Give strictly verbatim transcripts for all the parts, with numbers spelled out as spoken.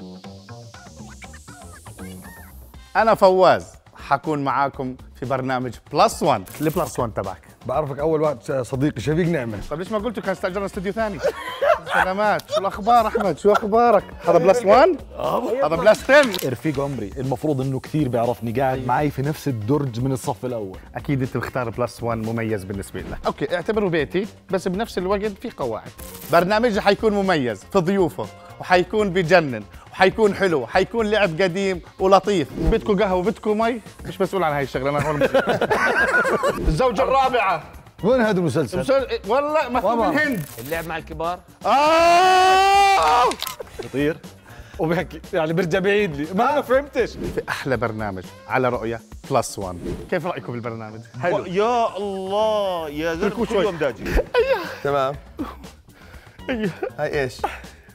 أنا فواز، حكون معاكم في برنامج بلس وان. البلس وان تبعك بعرفك اول وقت صديقي شفيق نعمة. طيب ليش ما قلتوا كان استأجرنا استوديو ثاني؟ سلامات، شو الأخبار أحمد؟ شو أخبارك؟ هذا بلس وان؟ هذا بلس عشرة. رفيق عمري المفروض انه كثير بيعرفني، قاعد معي في نفس الدرج من الصف الاول. أكيد أنت مختار بلس وان مميز بالنسبة لك. أوكي اعتبره بيتي، بس بنفس الوقت في قواعد. برنامجي حيكون مميز في ضيوفه، وحيكون بجنن، وحيكون حلو، حيكون لعب قديم ولطيف. بدكم قهوة بدكم مي، مش مسؤول عن هاي الشغلة أنا هون. الزوجة الرابعة. وين هذا المسلسل؟ والله ما من الهند. اللعب مع الكبار. آه بطير وبحكي يعني برجع بعيد لي، ما انا فهمتش. في أحلى برنامج على رؤية بلس وان. كيف رأيكم بالبرنامج؟ حلو يا الله يا زلمه كل يوم داجي. تمام. ايوه هاي ايش؟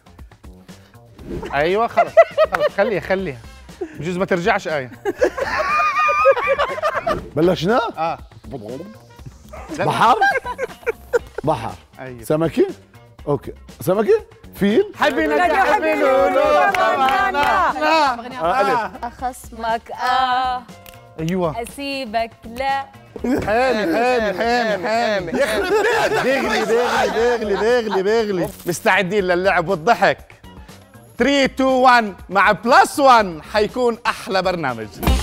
ايوه خلص خلص خليها خليها بجوز ما ترجعش آية. بلشنا؟ اه بحر؟ بحر. أيوة. سمكة؟ اوكي سمكة؟ فيل؟ حبي نجا حبي لولو لا أخصمك آه ايوه أسيبك لا. حامي حامي حامي حامي يخرب بيتك. بيغلي بيغلي بيغلي بيغلي بيغلي. مستعدين للعب والضحك؟ ثلاثة اثنين واحد مع بلس وان حيكون احلى برنامج.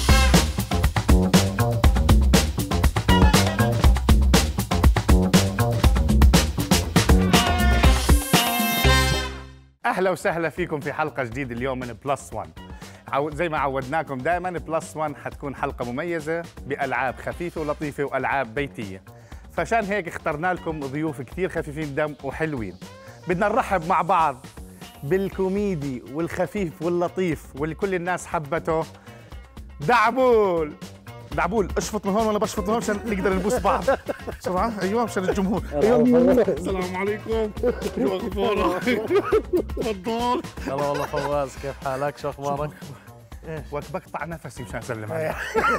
اهلا وسهلا فيكم في حلقه جديده اليوم من بلس وان. زي ما عودناكم دائما بلس وان حتكون حلقه مميزه بالعاب خفيفه ولطيفه والعاب بيتيه، فعشان هيك اخترنا لكم ضيوف كثير خفيفين دم وحلوين. بدنا نرحب مع بعض بالكوميدي والخفيف واللطيف واللي كل الناس حبته، دعبول. دعبول اشفط من هون وانا بشفط من هون عشان نقدر نبوس بعض بسرعه. ايوه عشان الجمهور. ايوه السلام عليكم، شو اخبارك؟ تفضل. هلا والله فواز، كيف حالك؟ شو اخبارك؟ وقت بقطع نفسي مشان اسلم عليك.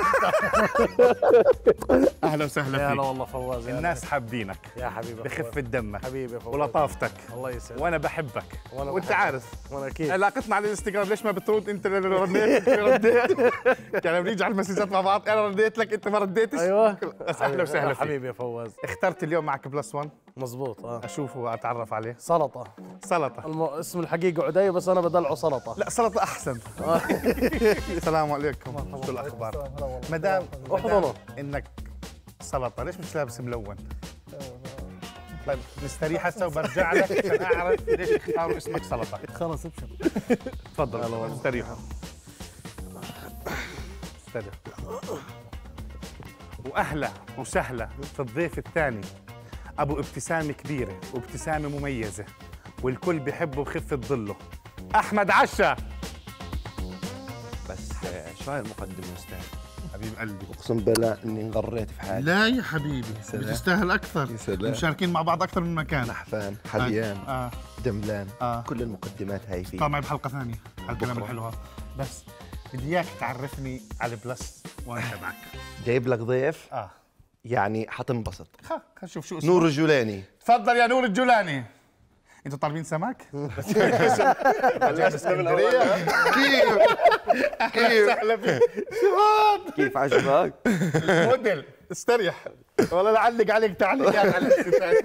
اهلا وسهلا فيك. هلا والله فواز، الناس حابينك يا حبيبي، بخفة دمك حبيبي فواز ولطافتك. الله يسعدك. وانا بحبك وأنا وانت بحبك. عارف. وانا اكيد علاقتنا على الانستغرام ليش ما بترد انت؟ اللي رديت رديت كان بنيجي على المسجات مع بعض، انا رديت لك انت ما رديتش. ايوه بس اهلا وسهلا فيك حبيبي يا فواز. اخترت اليوم معك بلس وان مزبوط. اه اشوفه واتعرف عليه. سلطه. سلطه. الم... اسم الحقيقي عدي بس انا بدلعه سلطه. لا سلطه احسن. السلام عليكم، شو الاخبار؟ مدام احضنه انك سلطه ليش مش لابس ملون؟ طيب نستريح هسه وبرجع لك عشان اعرف ليش اختاروا اسمك سلطه. خلص ابشر. تفضل استريحوا استريحوا. واهلا وسهلا في الضيف الثاني، ابو ابتسامه كبيره وابتسامه مميزه والكل بحبه بخفه ظله، احمد عشا. بس شو هاي المقدمة استاذ؟ حبيب قلبي اقسم بالله اني انغريت في حالي. لا يا حبيبي بتستاهل اكثر. يا سلام. مشاركين مع بعض اكثر من مكان. نحفان، حليان، آه. دملان، آه. كل المقدمات هاي فيه. طبعا معي بحلقه ثانيه هالكلام الحلو هذا، بس بدي اياك تعرفني على بلس وان تبعك. جايب لك ضيف اه يعني حتنبسط. خ خ نشوف شو اسمه. نور الجولاني. تفضل يا نور الجولاني. انتوا طالبين سمك؟ كيف؟ كيف؟ سهلا فيك. كيف عجبك؟ موديل استريح والله لعلق عليك تعليق على الستات.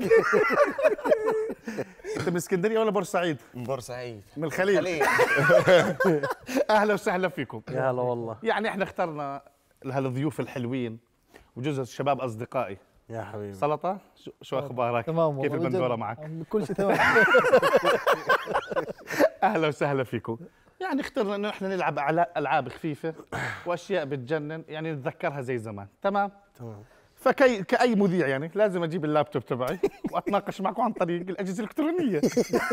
انت من اسكندريه ولا بورسعيد؟ من بورسعيد. من الخليل. اهلا وسهلا فيكم. يا هلا والله. يعني احنا اخترنا لهالضيوف الحلوين وجزء الشباب اصدقائي. يا حبيبي سلطه شو, شو اخبارك؟ تمام. كيف البندوره معك؟ كل شيء تمام. اهلا وسهلا فيكم. يعني اخترنا انه احنا نلعب العاب خفيفه واشياء بتجنن، يعني نتذكرها زي زمان. تمام تمام. فكي كاي مذيع يعني لازم اجيب اللابتوب تبعي واتناقش معكم عن طريق الاجهزه الالكترونيه.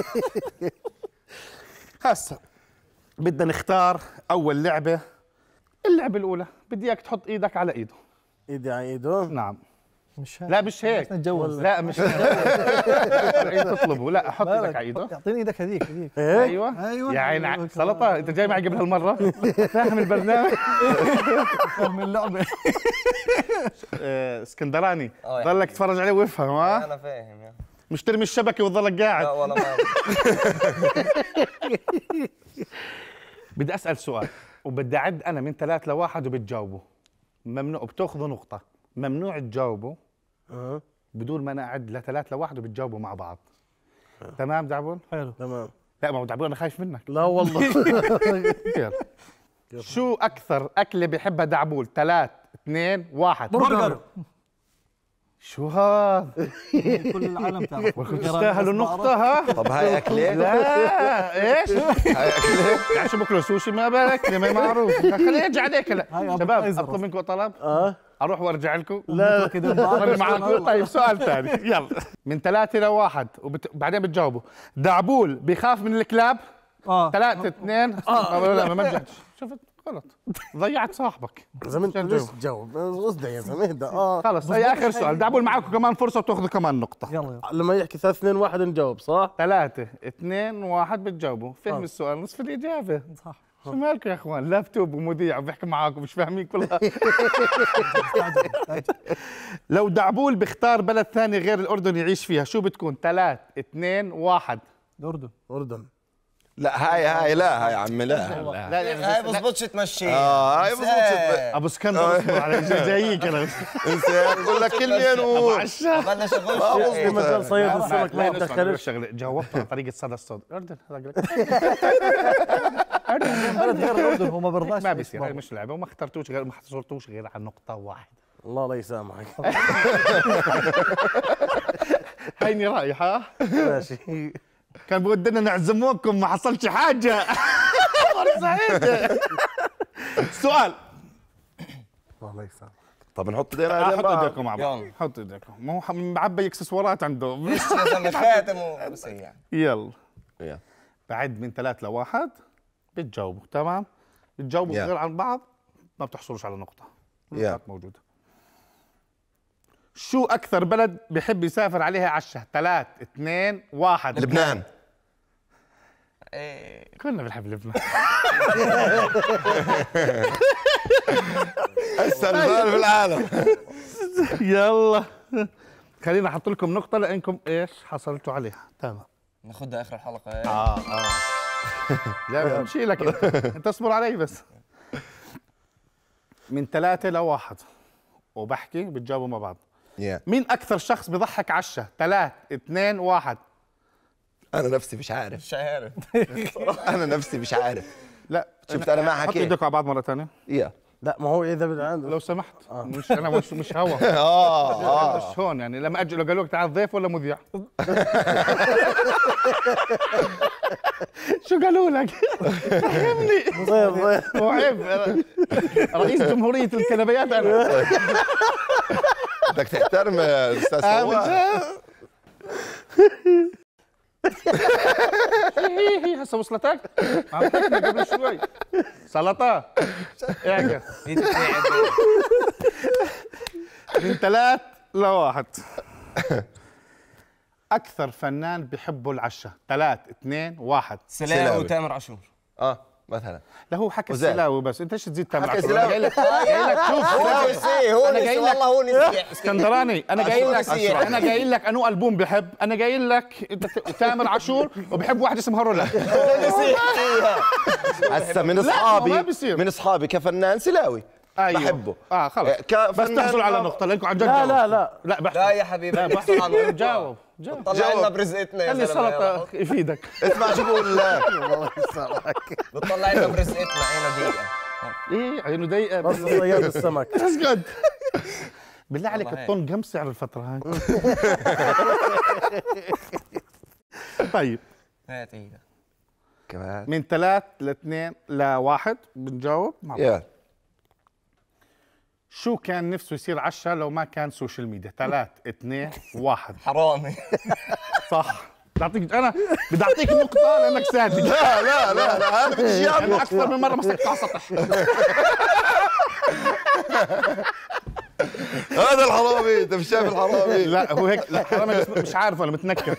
هسه بدنا نختار اول لعبه. اللعبه الاولى بدي اياك تحط ايدك على ايده. ايدي على ايده. نعم. مش لا مش هيك. نتجوز. لا مش هيك تطلبه. لا حط ايدك على ايده. اعطيني ايدك هذيك هذيك. ايوه ايوه يا عين سلطه، انت جاي معي قبل هالمره فاهم البرنامج. فاهم اللعبه. آه، اسكندراني ضلك تتفرج عليه وافهم. ها انا فاهم يا مش ترمي الشبكه وتضلك قاعد. لا والله ما بدي اسال سؤال وبدي اعد انا من ثلاث لواحد وبتجاوبوا. ممنوع بتاخذوا نقطه، ممنوع تجاوبوا اه بدون ما انا اعد لثلاث لواحد وبتجاوبوا مع بعض. تمام دعبون؟ حلو تمام. لا ما هو دعبون انا خايف منك. لا والله. يلا. شو اكثر اكله بحبها دعبول؟ ثلاث اثنين واحد. برجر. شو هذا؟ كل العالم تعرف. تستاهلوا نقطة ها؟ طب هاي اكله؟ لا ايش؟ هاي اكله؟ يعني شو بكلوا سوشي ما بالك ما معروف. خليني ارجع عليك هلا. هاي شباب appetizer اطلب منكم طلب؟ اه اروح وارجع لكم؟ لا كده أنا معكم. طيب سؤال ثاني يلا. من ثلاثة لواحد وبعدين بتجاوبوا. دعبول بخاف من الكلاب؟ اه ثلاثة اثنين اه لا ما نجحتش. شفت غلط ضيعت صاحبك. يا زلمه انت ليش تجاوب؟ اصدق يا زلمه اهدى. اه خلص هي اخر سؤال. دعبول معكم كمان فرصة وتاخذوا كمان نقطة. يلا لما يحكي ثلاث اثنين واحد نجاوب صح؟ ثلاثة اثنين واحد بتجاوبوا. فهم السؤال نصف الإجابة. صح. شو مالكم يا اخوان؟ لابتوب ومذيع وبيحكي معاكم مش فاهمين كلها. لو دعبول بيختار بلد ثاني غير الأردن يعيش فيها شو بتكون؟ ثلاث اثنين واحد. الأردن. اردن. لا هاي هاي لا هاي عمي لا لا هاي بزبطش تمشي. اه هاي بزبط. ابو اسكندر اصبر علي جايك انا. انت بقول لك كلمين و بلش اغش. في مجال صيد السمك ما يتدخلش. جاوبت على طريقة صدى الصوت. الأردن بلد غير الأردن هو ما برضاش. ما بيصير هاي مش لعبة وما اخترتوش غير ما اخترتوش غير على نقطة واحدة. الله لا يسامحك. هيني رايح ها؟ ماشي. كان بودنا نعزموكم ما حصلش حاجة. سعيد. سؤال. الله يسامحك. طب نحط ايدينا على حط بعض. ايديكم مع بعض. يلا. حط ايديكم. ما هو معبي اكسسوارات عنده. مش يا زلمه خاتم وبس يعني. يلا. يلا. بعد من ثلاث لواحد بتجاوبوا. تمام؟ بتجاوبوا يلا. غير عن بعض ما بتحصلوش على نقطة. يلا. النقاط موجودة. شو أكثر بلد بحب يسافر عليها عشا؟ ثلاث اثنين واحد. لبنان. ايه كلنا بنحب لبنان. اسهل بلد في العالم. يلا خلينا احط لكم نقطة لانكم ايش حصلتوا عليها. تمام. ناخذها اخر الحلقه. اه اه لا بشيلك انت. انت اصبر علي بس. من ثلاثة لواحد وبحكي بتجاوبوا مع بعض. يا مين أكثر شخص بضحك عشا؟ ثلاث اثنين واحد. انا نفسي مش عارف. مش عارف. انا نفسي مش عارف. لا شفت انا ما حط حكيت. ايدك على بعض مرة ثانية يا لا ما هو اذا بدنا عنده. لو سمحت. مش انا مش مش هوا. اه اه مش هون يعني لما اجي لو قالوا لك تعال ضيف ولا مذيع. شو قالوا لك؟ فهمني. ضيف ضيف. مو عيب أنا رئيس جمهورية الكنبيات انا. بدك تحترم الاستاذ فواز. هي هسه وصلتك؟ عطيتني قبل شوي سلطة. اعجب. من ثلاث لواحد. أكثر فنان بحبه العشاء. ثلاث اثنين واحد. سلاوي وتامر عاشور. اه مثلا لا هو حكى وزاد. السلاوي بس انت ايش تزيد تامر حكى عاشور؟ انا السلاوي. جاي لك جاي لك شوف هو نسي هو أنا نسي جاي لك- والله هو نسي. اسكندراني انا جاي لك أشرف. انا جاي لك انو البوم بحب انا جاي لك انت تامر عاشور وبحب واحد اسمه رولا. هسه من لا، ما اصحابي بيصير. من اصحابي كفنان سلاوي أيوة. بحبه. اه خلص كفنان بس تحصل على نقطة لانكم عن جد لا جاوبوا. لا لا. لا بحث لا يا حبيبي لا بحث بحث جاوب جاوب طلع لنا برزقتنا يا خلي زلمه. السلطة يفيدك. اسمع شو بقول لك. الله يسامحك. بتطلع لنا برزقتنا عينا دقيقه. ايه عينه ضيقة بس صياد السمك. اسكت. بالله عليك والله الطن كم سعر الفترة هاي؟ طيب هات ايدك. كمان من ثلاث لاثنين لواحد بنجاوب مع بعض. يا شو كان نفسه يصير عشا لو ما كان سوشيال ميديا؟ ثلاث اثنين واحد. حرامي. صح. بدي اعطيك انا بدي اعطيك نقطة لانك صادق. لا لا لا لا هذا بدي انا اكثر من مرة مسكت على سطح. هذا الحرامي انت مش شايف الحرامي. لا هو هيك لا حرامي بس مش عارف ولا متنكر.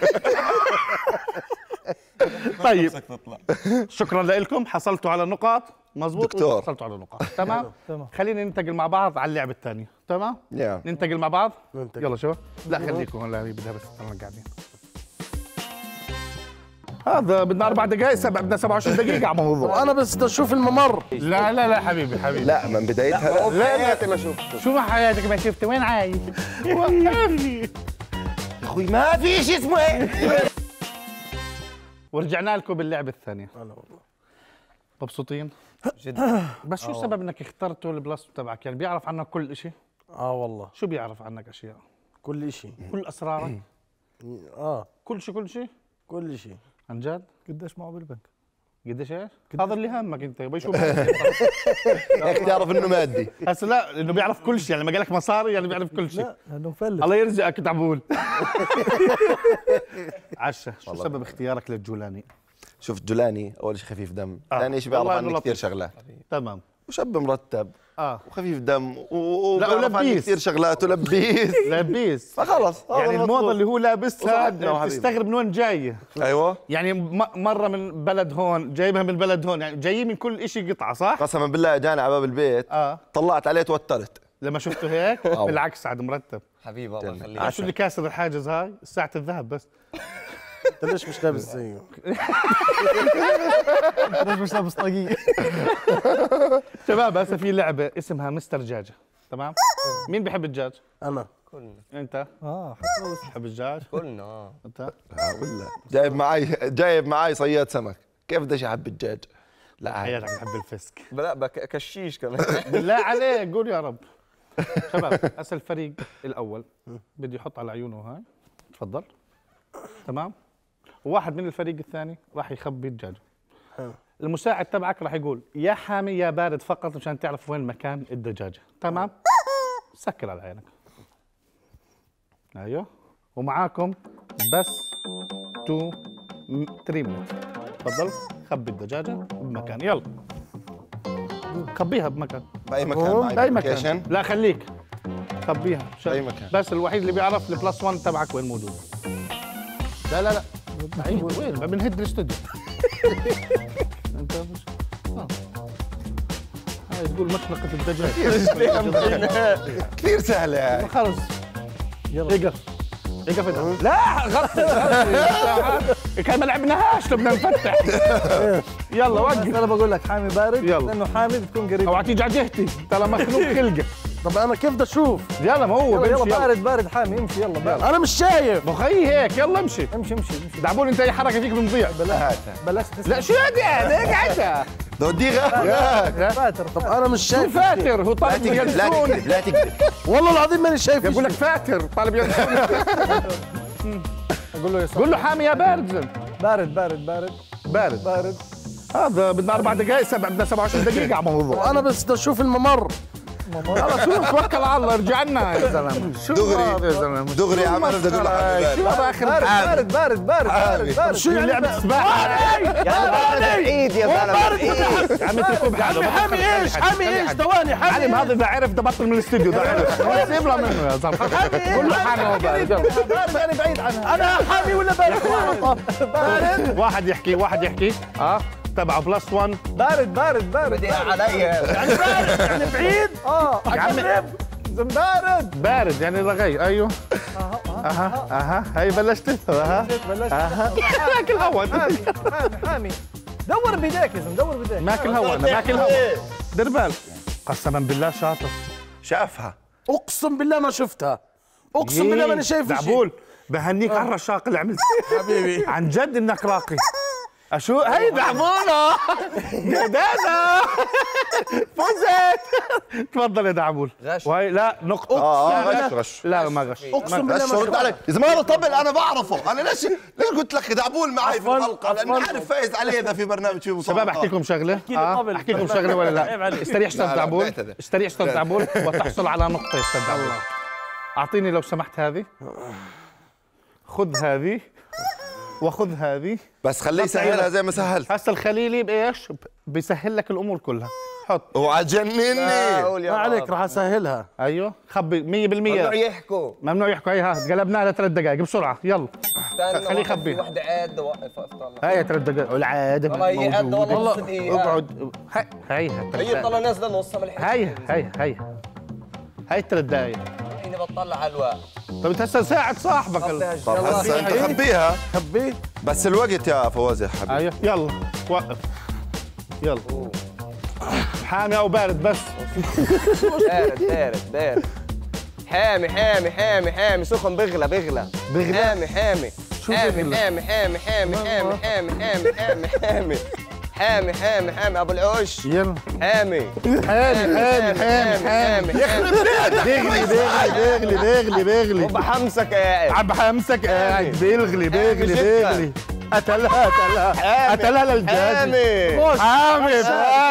طيب شكرا لكم حصلتوا على نقاط مزبوط. دكتور. حصلتوا على نقاط تمام. تمام. خلينا ننتقل مع بعض على اللعبة الثانية. تمام يا ننتقل مع بعض. ننتقل. يلا شباب لا خليكم هلا بدها بس انا قاعدين. هذا بدنا اربع دقائق سبع بدنا سبعة وعشرين دقيقة على موضوع. انا بس بدي اشوف الممر. لا لا لا حبيبي حبيبي لا من بدايتها لا. حياتي ما شفته. شو حياتك ما شفت وين عايش؟ وقفني يا اخوي ما في شيء اسمه هيك. ورجعنا لكم باللعبة الثانية. انا والله مبسوطين؟ جدا. بس شو سبب انك اخترتوا البلس تبعك؟ يعني بيعرف عنك كل شيء؟ اه والله شو بيعرف عنك اشياء؟ كل شيء. كل اسرارك؟ اه كل شيء كل شيء؟ كل شيء. عن جد؟ قديش معه بالبنك؟ قديش ايش؟ هذا اللي همك انت يبي شو هيك تعرف انه مادي. هسه لا انه بيعرف كل شيء، يعني لما قال لك مصاري يعني بيعرف كل شيء. لا لانه مفلس. الله يرزقك كنت عم بقول. عشا شو سبب اختيارك للجولاني؟ شوف جولاني اول شيء خفيف دم، آه. ثاني شيء بيعرف والله عني إنه كثير لطيف. شغلات، تمام. وشاب مرتب اه وخفيف دم و- لا، وبيعرف عني ولبيس. كثير شغلات ولبيس. لبيس. فخلص هذا يعني المطلوب. الموضه اللي هو لابسها وصاحبنا وحبيبي. تستغرب من وين جايه. ايوه يعني م- مره من بلد هون جايبها من بلد هون، يعني جايين من كل شيء قطعه صح؟ قسما بالله اجاني على باب البيت اه طلعت عليه توترت. لما شفته هيك آه. بالعكس عاد مرتب. حبيبي الله يخليك. عارف شو اللي كاسر الحاجز هاي؟ ساعة الذهب بس. انت ليش مش لابس زيه؟ ليش مش لابس طاقية؟ شباب هسه في لعبة اسمها مستر دجاجة، تمام؟ مين بيحب الدجاج؟ انا كلنا انت اه حتى بس بتحب الدجاج؟ كلنا اه. انت؟ لا ولا جايب معي جايب معي صياد سمك، كيف بدي احب الدجاج؟ لا عادي. حياتك بتحب الفسك. لا بك- كشيش كمان. بالله عليك قول يا رب. شباب هسه الفريق الأول بده يحط على عيونه هاي، تفضل. تمام؟ وواحد من الفريق الثاني راح يخبي الدجاجة. حلو. المساعد تبعك راح يقول يا حامي يا بارد فقط مشان تعرف وين مكان الدجاجة، تمام؟ سكر على عينك. ايوه ومعاكم بس تو ثري مينت. تفضل خبي الدجاجة بمكان، يلا خبيها بمكان. باي مكان معي باي باللوكيشن. مكان. لا خليك خبيها. بأي مكان. بس الوحيد اللي بيعرف البلس واحد تبعك وين موجود. لا لا لا أيوة وين بنهد الاستوديو. انت مش آه. هاي تقول مشنقة الدجاج. كثير سهلة يعني. خلص يلا اقف اقف انت. لا غطي غطي كان ما لعبناهاش بدنا نفتح. يلا وقف. انا بقول لك حامي بارد يلا. لانه حامي بتكون قريب. اوعى تيجي على جهتي ترى مخنوق خلقه. طب انا كيف بدي اشوف؟ يلا ما هو يلا يلا بمشي. يلا بارد بارد حامي امشي يلا بارد. انا مش شايف. مخي هيك يلا امشي. امشي امشي امشي. دعبول انت اي حركه فيك بنضيع. بلاش تسمع. لا شو هذا هيك عدا بدي غير. فاتر طب انا مش شو شايف. فاتر هو طالب لا يلسون. تكذب لا تكذب. والله العظيم ماني شايف. بقول لك فاتر طالب يلسون. اقول له يا صاحبي قول له حامي يا بارد زين. بارد بارد بارد بارد بارد. هذا بدنا اربع دقائق سبع بدنا سبعة وعشرين دقيقة على موضوع. انا بس بدي اشوف الممر. خلص شو توكل على الله ارجع لنا يا زلمه. شو دغري. هذا يا زلمه دغري يا عم انا بدي اقول لك شو هذا اخر بارد بارد بارد بارد بارد. شو لعبة سباحة؟ عيد يا زلمه. يا عم اتركوا بحاله. حامي ايش؟ حامي ايش؟ ثواني حامي. علم هذا اذا عرف ده بطل من الاستوديو ده عرف. سيب له منه يا زلمه. قول له حامي هو بارد. بارد انا بعيد عنها. انا حامي ولا بارد؟ بارد واحد يحكي واحد يحكي اه تبع بلس واحد. بارد بارد بارد. بدي عليا. يعني بارد يعني بعيد. اه يا عم زين بارد. بارد يعني رغي ايوه. اها اها هي بلشت اها بلشت. اها ماكل هوا. حامي حامي حامي. دور بايديك يا زلمه دور بايديك. ماكل هوا انا ماكل هوا. دير بالك قسما بالله شاطر. شافها. اقسم بالله ما شفتها. اقسم بالله ماني شايف شيء. دعبول بهنيك على الرشاق اللي عملت. حبيبي عن جد انك راقي. اشو هي دعبوله جدانة فزت. تفضل يا دعبول. غش. وهي لا نقطة. اه لا، اه لا. غش غش. لا ما غش. اقسم بالله غش ما رد شفتها. علي يا زلمه. طبل انا بعرفه. انا ليش ليش قلت لك دعبول معي في عفواً، الحلقه؟ لاني عفواً. عارف فايز عليه اذا في برنامج فيه مسابقات. شباب احكي لكم شغله. لي آه، طبل. احكي لكم شغله ولا عيب لا؟ عليك. استريح استاذ لا، لا، دعبول. بعتذر. استريح استاذ دعبول وتحصل على نقطة يا استاذ دعبول. اعطيني لو سمحت هذه. خذ هذه وخذ هذه. بس خليه يسهلها زي ما سهلت. هسه الخليلي بايش؟ بيسهل لك الامور كلها. حط. اوعى تجنني. قول يا ما عليك بابا. راح اسهلها. ايوه خبي مية ممنوع بالمية. يحكوا. ممنوع يحكوا. هي ها قلبناها لثلاث دقائق بسرعة يلا. استنى خليه وقف، يخبيها. في وحده عاد وقف طلع. هاي ثلاث دقائق والعادة والله هي قد والله موجودة. نص دقيقة. اقعد هاي هاي هي طلع نازله نص ما لحقت. هاي هاي هاي هاي ثلاث دقائق. هيني بطلع على الوقت. طب انت هسه ساعد صاحبك. طب هسه انت خبيها خبيه بس الوقت يا فواز يا حبيبي. ايوه يلا وقف يلا. حامي او بارد بس؟ بارد بارد بارد. حامي حامي حامي حامي سخن بغلى بغلى بغلى؟ حامي حامي شو حامي بغلى؟ حامي حامي حامي حامي حامي حامي حامي حامي حامي حامي حامي ابو العش يلا حامي حامي حامي حامي حامي يخرب بغلي بغلي بغلي بغلي بغلي وبحمسك قاعد عم بحمسك قاعد بيغلي بيغلي بيغلي قتلها قتلها قتلها للجاج. حامي حامي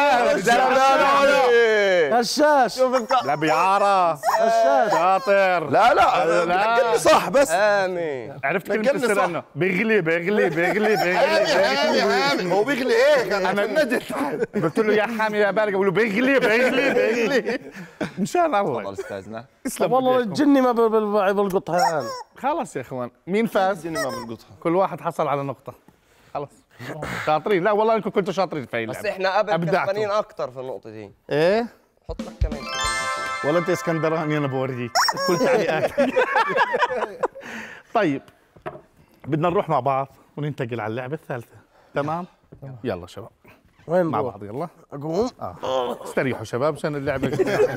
غشاش شوف الك- لا بيعرف شاطر. لا لا لا. نقلني صح بس. حامي عرفت كلمة نقلني السر صح. انه بغلي بغلي بغلي بغلي حامي حامي هو بيغلي هيك انا نجد. قلت له يا حامي يا بارد بقول له بغلي بغلي بغلي. ان شاء الله. تفضل استاذنا. اسلم والله والله. الجني ما بال- بال- بلقطها يعني. خلص يا اخوان مين فاز؟ ما بنقطها. كل واحد حصل على نقطة. خلص شاطرين. لا والله انكم كنتوا شاطرين في بس اللعبة. احنا قبل أبدعتوا. كسبانين اكثر في النقطة دي. ايه؟ حط لك كمان شوي. والله انت اسكندراني انا بوريك كل تعليقاتك. طيب بدنا نروح مع بعض وننتقل على اللعبة الثالثة. تمام؟ يلا شباب وين مع نروح؟ بعض يلا. اقوم اه استريحوا شباب عشان اللعبة.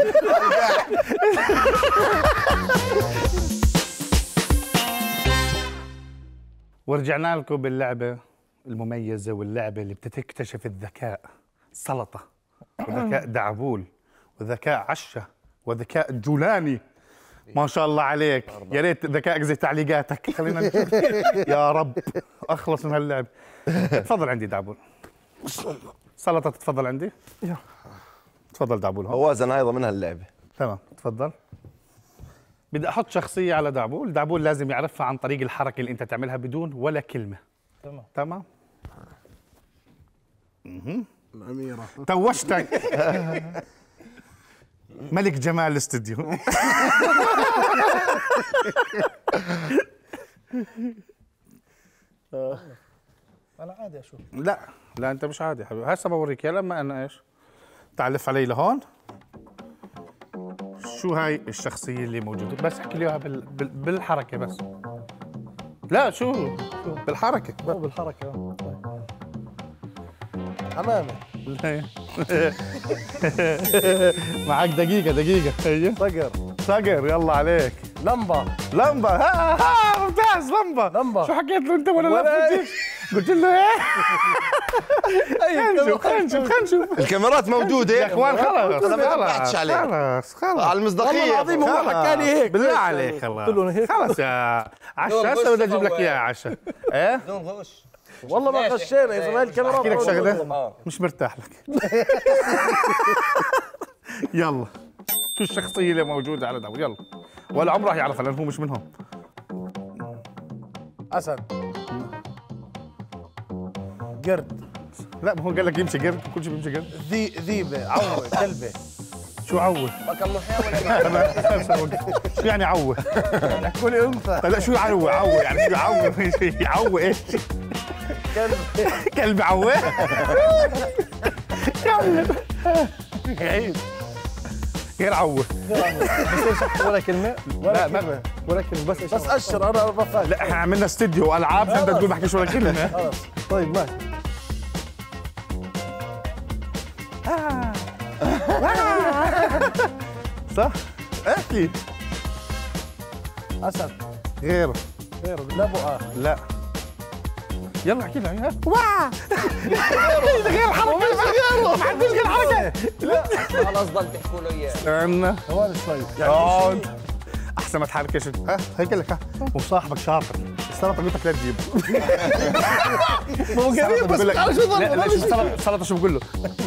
ورجعنا لكم باللعبة المميزة واللعبة اللي بتكتشف الذكاء. سلطة وذكاء دعبول وذكاء عشة وذكاء جولاني. ما شاء الله عليك. يا ريت ذكائك زي تعليقاتك. خلينا نشوف. يا رب اخلص من هاللعبة. تفضل عندي دعبول. سلطة تتفضل عندي. تفضل دعبول هون. فواز انا ايضا من هاللعبه. تمام تفضل. بدي احط شخصية على دعبول. دعبول لازم يعرفها عن طريق الحركة اللي انت تعملها بدون ولا كلمة. تمام تمام. الأميرة توشتك. ملك جمال الاستديو. انا عادي اشوف. لا لا انت مش عادي يا حبيبي. هسه بوريك يا لما انا ايش. تعال لف علي لهون. شو هاي الشخصية اللي موجودة؟ بس احكي لي اياها بال... بال... بالحركة بس. لا شو بالحركة. مو بالحركه. آه. طيب. حمامه. معك دقيقة دقيقة. هي صقر. صقر يلا عليك. لمبه. لمبة. ها ها ممتاز لمبة. لمبة. شو حكيت له انت ولا ولا لا؟ قلت له ايه؟ خلينا نشوف خلينا نشوف خلينا نشوف. الكاميرات موجوده يا اخوان خلص انا ما بحكيش عليه. خلص خلص. على المصداقيه. والله العظيم هو حكى لي هيك. بالله عليك خلاص. قلت له هيك. خلص يا عشا. هسه بدي اجيب لك اياه يا عشا. ايه؟ بدون غش. والله ما غشينا اذا ما الكاميرا احكي لك شغله آه. مش مرتاح لك. يلا شو الشخصية اللي موجودة على دعوة؟ يلا ولا عمره يعرفها لأنه هو مش منهم. اسد. قرد. لا ما هو قال لك يمشي قرد. كل شيء بيمشي قرد. ذي ذيبه. عوه. كلبه. شو عوه؟ كم محاولة. شو يعني عوه؟ كل انثى. لا شو عوه عوه يعني شو عوه عوه ايش؟ كلب. كلب عوه؟ كلب عيب غير عوه. بس ايش ولا كلمه؟ ولا كلمه ولا كلمه بس ايش؟ بس اشر انا بفهم. لا احنا عملنا استديو العاب فانت تقول بحكيش ولا كلمه. خلاص. طيب ماشي. صح؟ احكي. اسد. غيره. غيره. لا بقى. لا يلا احكي لها ها واه غير الحركه ما عندوش غير حركه. خلاص ضل تحكوا له اياه. استنى ثواني شوي. اقعد احسن ما تحركش. ها هيك لك ها وصاحبك شاطر. السلطه قلت لك لا تجيب. مو قريب بس تعال شو لا لا شو ضل. السلطه السلطه شو بقول له؟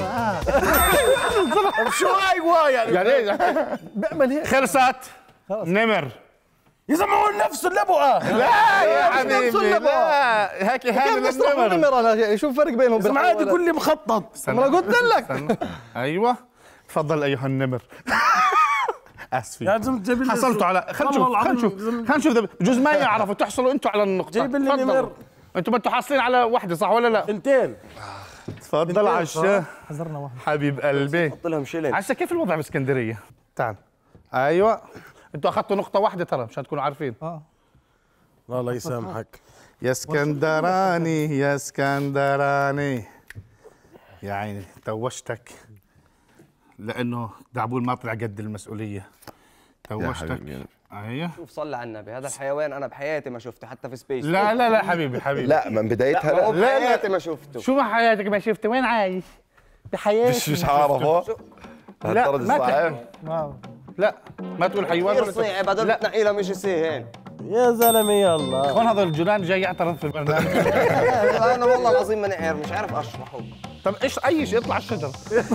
شو هاي واي يعني يعني ايه بيعمل هيك. خلصت نمر. يسمعون نفسه اللبقه. لا يا حبيبي لا هيك اهانه كيف بيصرخوا للنمر. النمر انا شو الفرق بينهم؟ اسمع عادي يقول لي مخطط. ما أنا قلت لك. استنى. ايوه تفضل ايها النمر. يا اسفين زلمه جيب لي حصلتوا على خلينا نشوف والله خلينا نشوف العظيم. خلينا نشوف بجوز ما يعرفوا تحصلوا انتوا على النقطة. جيب لي تفضلوا. نمر. انتوا ما انتوا حاصلين على واحدة صح ولا لا؟ اثنتين. تفضل عشا حذرنا واحد. حبيب قلبي. حط لهم شيلين. عشا كيف الوضع باسكندرية؟ تعال ايوه انتوا اخذتوا نقطه واحده ترى مشان تكونوا عارفين. اه الله يسامحك. يا اسكندراني يا اسكندراني يا عيني توشتك لانه دعبول ما طلع قد المسؤوليه. توشتك. ايوه شوف صلي على النبي، هذا الحيوان انا بحياتي ما شفته حتى في سبيس. لا لا لا حبيبي حبيبي لا من بدايتها لا, لا. لا بحياتي ما شفته. شو ما حياتك ما شفت وين عايش؟ بحياتي مش مش عارفه. لا ما صعب. لا ما تقول حيوان كثير صعب هذول بتنقيلها مش سهل. يا زلمه يلا. هون هذا الجولان جاي يعترض في البرنامج. انا والله العظيم ماني عارف مش عارف اشرحه. طب ايش اي شيء اطلع الشجره.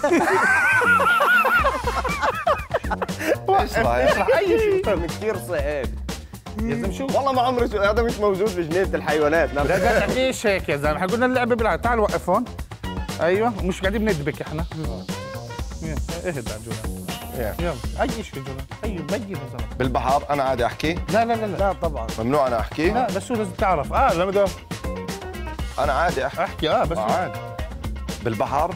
اشرح اي شيء. كثير صعب يا زلمه شو؟ والله ما عمري شو هذا مش موجود في جنينه الحيوانات. لا لا ايش هيك يا زلمه، احنا قلنا اللعبه بالعكس. تعال وقف هون. ايوه مش قاعدين ندبك احنا. اهدى جولان. يلا اي شيء جولان اي بين يا زلمه. بالبحر انا عادي احكي؟ لا لا لا لا, لا طبعا ممنوع انا احكي؟ لا بس شو لازم تعرف. اه لما بدو انا عادي احكي. احكي اه بس آه. عادي. بالبحر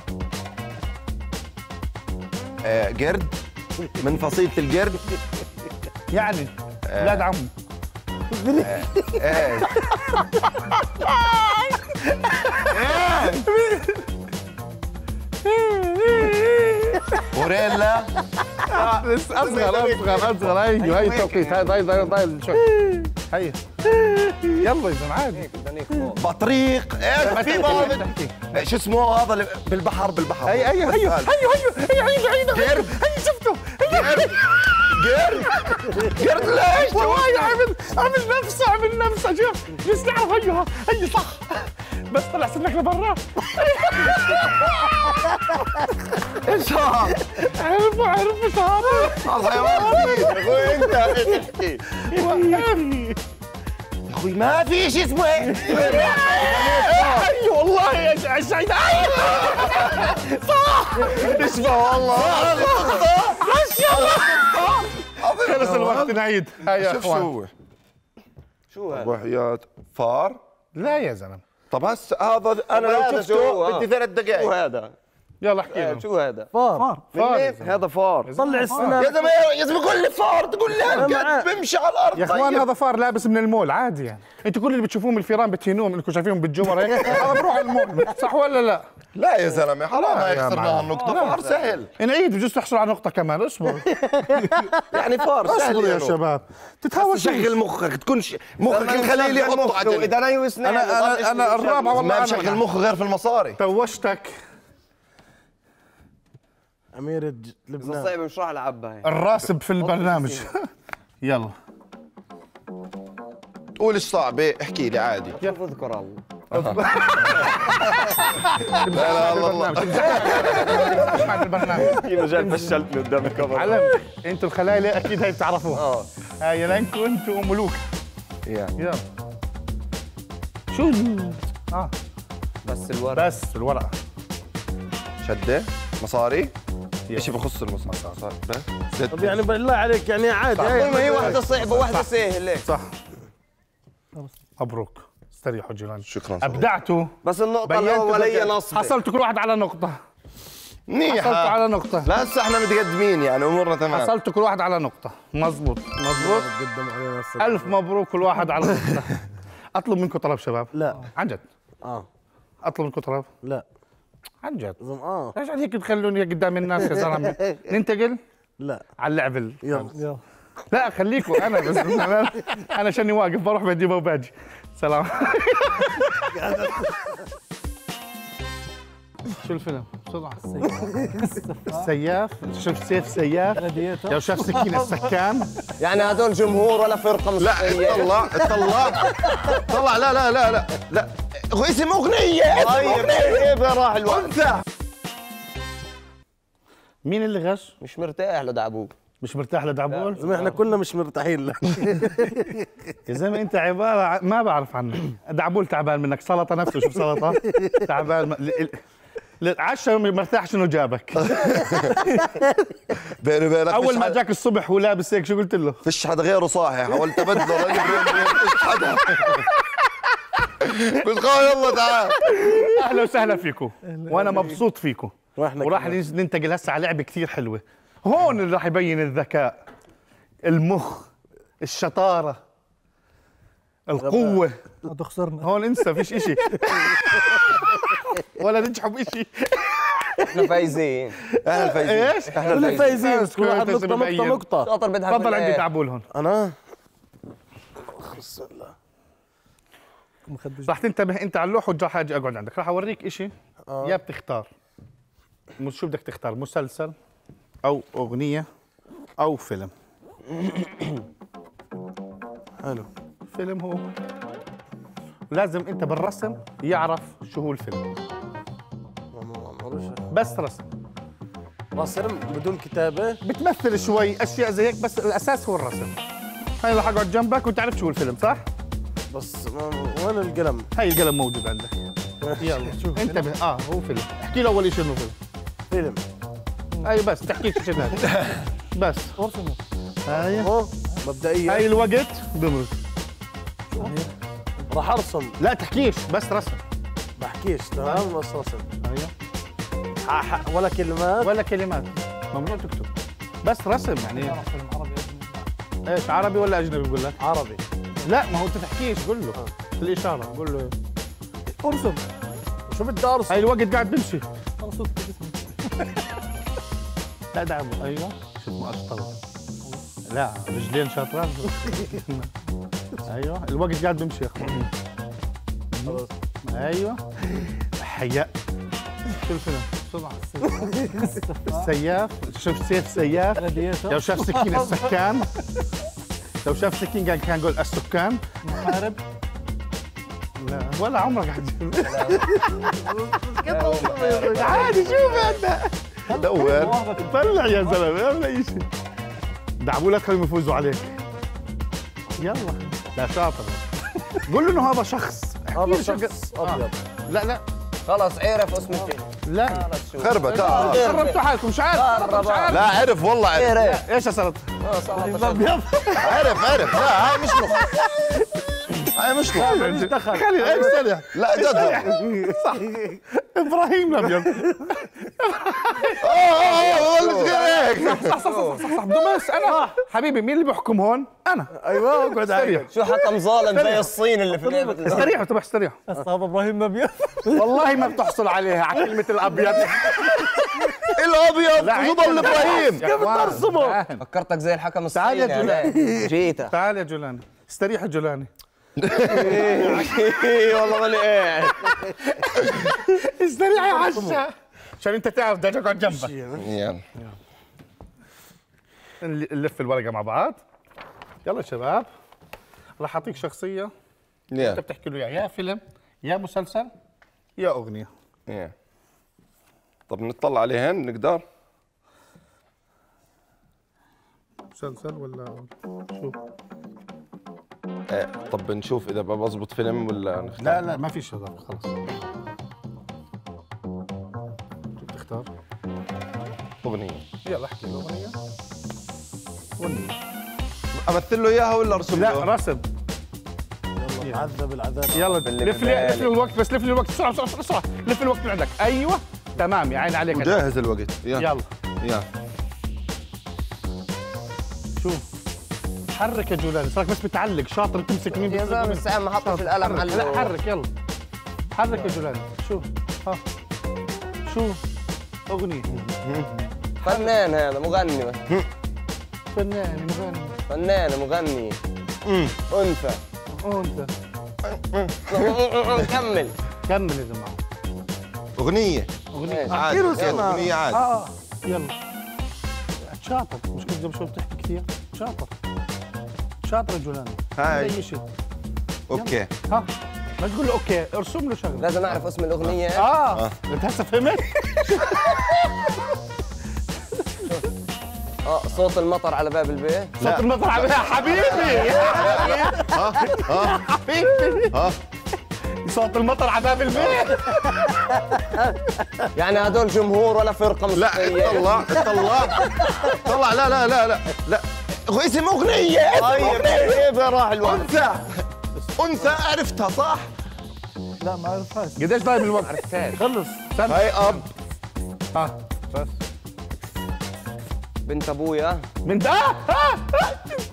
آه قرد من فصيلة القرد يعني اولاد عمو. ايه غوريلا. بس اصغر اصغر اصغر. ايوه هي توقيت. هاي ضايل ضايل ضايل شوي. هي يلا يا زلمه عادي. بطريق ايه في بعض شو اسمه هذا اللي بالبحر بالبحر. اي اي هيو هيو هيو هيو هيو قرد. هي شفته. قرد قرد قرد ليش؟ والله عمل عمل نفسه عمل نفسه. شوف بس نعرف هيو هي صح بس طلع سنك لبرا. ايش هذا؟ عرفوا عرفوا ايش هذا؟ الحيوان جديد. يا اخوي انت احكي. يا اخوي ما في شيء اسمه ايه؟ اي والله يا سعيد. صح اسمه والله خلص الوقت نعيد. هاي يا شوف اخوان شو شو هذا؟ وحياة فار. لا يا زلمه. طب هسه هذا انا هذا لو شو شفته هو؟ بدي ثلاث شو دقائق. هذا؟ يلا احكي آه، لهم. شو هذا؟ فار فار يا منين؟ زلمة. هذا فار. طلع السنان. يا زلمه يا زلمه قول لي فار تقول لي هالقد بمشي على الارض. يا اخوان طيب. هذا فار لابس من المول عادي يعني. انتوا كل اللي بتشوفوهم الفيران بتهينوهم انكم شايفينهم بالجمر هيك. هذا بروح على المول صح ولا لا؟ لا يا زلمه حرام لا هاي يا خسرنا معلم. هالنقطه. فار سهل نعيد بجوز تحصلوا على نقطة كمان. اصبر يعني فار سهل اصبروا يا نور. شباب. تتهاوش شغل مخك تكون ش... مخك الخليلي حطه عجل. اذا انا وسنان انا انا انا الرابعة والله ما انا بشغل مخه غير في المصاري. توشتك. امير الج- لبنان. صعب مش راح العبها. الراسب في البرنامج. يلا تقول ايش صعبه احكي لي عادي. كيف اذكر الله؟ لا لا والله اسمع البرنامج. في مجال فشلتني قدام الكاميرا. علم انتوا الخلايلة اكيد هاي بتعرفوها. اه هاي لانكم انتوا ملوك. يلا شو ال- اه بس الورق. بس الورقة. شده مصاري شيء بخص المصاري بس طب يعني بالله عليك يعني عادي. ما هي واحدة صعبة واحدة سهلة. صح. مبروك استريحوا جيران. شكرا. ابدعتوا. بس النقطة بينتوا الأولية ذكاء. نصب. حصلتوا كل واحد على نقطة. حصلتوا منيحه. على نقطة. لا هسه احنا متقدمين يعني امورنا تمام. حصلتوا كل واحد على نقطة. مزبوط مزبوط. قدم علينا الصدق. ألف مبروك كل واحد على نقطة. أطلب منكم طلب شباب. لا. عن جد. اه أطلب منكم طلب. لا عن جد. زم اه ليش هيك تخلوني قدام الناس يا زلمة؟ ننتقل لا على اللعب ال- يلا يلا لا خليكم أنا بس أنا أنا شاني واقف بروح بجيبه وباجي. سلام. شو الفيلم؟ بسرعة. السياف. شفت سيف سياف؟ لو شاف سكين السكان. يعني هدول جمهور ولا فرقة لا موسيقية؟ طلع طلع طلع لا لا لا لا لا هو اسم اغنيه اسم طيب اغنيه كيف راح الوقت؟ انثى. مين اللي غش؟ مش مرتاح لدعبوك. مش مرتاح لدعبول؟ زلمة احنا كلنا مش مرتاحين لك. يا زلمه انت عباره ع- ما بعرف عنك. دعبول تعبان منك. سلطه نفسه. شوف سلطه تعبان. م- ل- ل- العشاء مرتاح شنو جابك؟ بيني وبينك اول فيش ما حدا- جاك الصبح ولابس هيك شو قلت له؟ فيش حدا غيره صاحي حاولت ابدله رجل رجل فيش حدا. قلت خلاص يلا تعال. اهلا وسهلا فيكم وانا مبسوط فيكم. واحنا وراح كمان. ننتقل هسه على لعبه كثير حلوه. هون اللي راح يبين الذكاء. المخ، الشطاره، القوه. هذا خسرنا. هون انسى فيش اشي. ولا نجحوا بشيء. احنا فايزين. احنا الفايزين. ايش؟ احنا كل الفايزين. الفايزين كل واحد نقطة نقطة نقطة. شاطر بدها تفضل عندي تعبول هون. أنا راح تنتبه انت على اللوح وراح اجي اقعد عندك، راح اوريك اشي يا بتختار مش شو بدك تختار، مسلسل او اغنيه او فيلم. حلو. فيلم هو لازم انت بالرسم يعرف شو هو الفيلم، بس رسم رسم بدون كتابة. بتمثل شوي اشياء زي هيك، بس الاساس هو الرسم. هاي راح اقعد جنبك وتعرف شو الفيلم، صح؟ بس ما- وين القلم؟ هاي القلم موجود عندك. يلا شوف انتبه. اه هو فيلم. احكي له اول شيء انه فيلم. فيلم. اي بس تحكيش شيء ثاني. بس ارسمه. هاي أهو مبدئيا هاي الوقت بمرق. راح أرسم. لا تحكيش بس رسم. بحكيش تمام بس رسم. ايوه ح- ح- ولا كلمات. ولا كلمات، ممنوع تكتب بس رسم. يعني فيلم عربي. ايش، عربي ولا اجنبي بقول لك؟ عربي. لا ما هو انت تحكيش، قول له الاشاره، قول له ارسم. شو بدي أرسم؟ هاي الوقت قاعد بمشي. انا صوت اسمي. لا دعم. ايوه شو اسمه، اشطر. لا رجلين شاطرات. ايوه الوقت قاعد بمشي يا اخوان. ايوه حياء. شو الفيلم؟ بسرعه. السياف. شوف سيف سياف. لو شاف سكين السكان. لو شاف سكين كان كان يقول السكان. محارب. لا ولا عمرك قاعد. عادي شوف انت. دور. طلع يا زلمه ولا اي شيء. دعبولك خليهم يفوزوا عليك. يلا لا شاطر. قول له انه هذا شخص. هذا شخص أبيض. لا لا خلص عرف اسم الفيلم. لا خربة تعال. قربتوا حالكم، مش عارف مش عارف. لا عرف والله عرف. عرف. ايش صارت؟ اه صح. عرف عرف. لا هاي مش لغة. هاي مش لغة. ماليش دخل. خلي ايش سريع. لا جد. صح. ابراهيم الابيض. اه اه ولا صغير هيك. صح صح صح صح صح. بدون بس انا حبيبي مين اللي بيحكم هون؟ انا. أيوة اقعد استريح عليك. شو حكم ظالم زي الصين اللي في لعبة. استريحوا تبع استريحوا. اصحاب ابراهيم ابيض. والله ما بتحصل عليها على كلمة الابيض. الابيض لا، وضل ابراهيم. كيف ترسمه؟ فكرتك زي الحكم تعال يا الصيني. جولان. جيتها. تعال يا جولاني، استريح يا جولاني. والله ماني قاعد. استريح يا عشا عشان انت تعرف بدي اقعد جنبك. يلا نلف الورقة مع بعض. يلا يا شباب، راح اعطيك شخصية انت يلا بتحكي له اياها، يا فيلم يا مسلسل يا اغنية. يلا. طب نطلع عليهن نقدر. مسلسل ولا شو؟ ايه طب نشوف اذا بظبط فيلم ولا نختار. لا لا ما فيش هذا خلص. شو بتختار؟ اغنية. يلا احكي له اغنية. اغنية. امثل له اياها ولا ارسم لا له؟ رسم. يلا عذب العذاب. يلا باللي لف لي لف ببالي. لي الوقت، بس لف لي الوقت بسرعة بسرعة بسرعة. لف الوقت من عندك. ايوه تمام يا عين عليك. وجاهز الوقت. يلا يلا يلا. شوف حرك يا جولان، صارك بس متعلق. شاطر تمسك مين يا زلمه الساعه ما حطش القلم حرك. لا على حرك يلا حرك يا جولان. شو ها شو اغنية. فنان هذا مغني. فنان مغني. فنان مغني. انثى. انت كمل. كمل يا جماعة. اغنية اغنيه. عادي. يلا، اغنية عادي. اه يلا شاطر، مش كنت قبل شوي بتحكي كثير. شاطر شاطر يا جولان. هاي. اي شيء. اوكي. ها ما تقول له اوكي، ارسم له شغله. لازم اعرف اسم الاغنيه. اه انت هسه فهمت؟ اه صوت المطر على باب البيت. صوت المطر على حبيبي ها حبيبي ها صوت المطر على باب البيت. يعني هدول جمهور ولا فرقه لا موسيقيه؟ طلع طلع طلع. لا لا لا لا لا اسم اغنية. طيب كيف راح الوقت؟ انثى. انثى عرفتها صح؟ لا ما اعرفهاش. قديش ضايب الوقت؟ عرفتها. خلص هاي اب. ها بس بنت ابويا. من ده ها ها